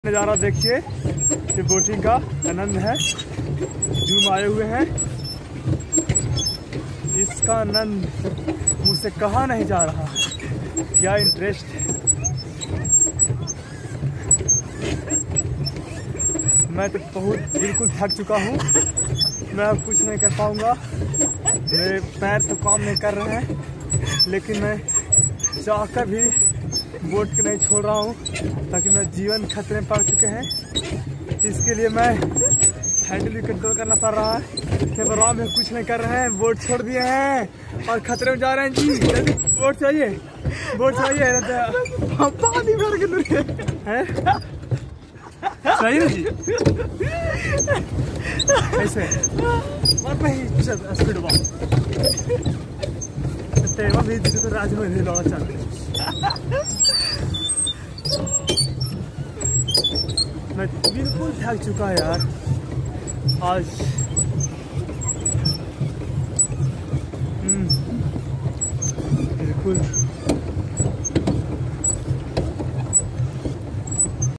नज़ारा देखिए, ये बोटिंग का आनंद है। जूम आए हुए हैं, इसका आनंद मुझसे कहा नहीं जा रहा। क्या इंटरेस्ट है। मैं तो बहुत बिल्कुल थक चुका हूँ। मैं अब कुछ नहीं कर पाऊँगा। मेरे पैर तो काम नहीं कर रहे हैं, लेकिन मैं चाहकर भी बोट को नहीं छोड़ रहा हूँ, ताकि मेरा जीवन खतरे में पड़ चुके हैं। इसके लिए मैं हैंडल भी कंट्रोल करना पड़ रहा है। कैमरा में कुछ नहीं कर रहे हैं, बोट छोड़ दिए हैं और खतरे में जा रहे हैं जी। जल्दी बोट चाहिए, बोट चाहिए। पानी भर के है सही है जी। ऐसे स्पीड तेवा भी तो राज में लड़ा चल। मैं बिल्कुल थक चुका है यार आज। बिल्कुल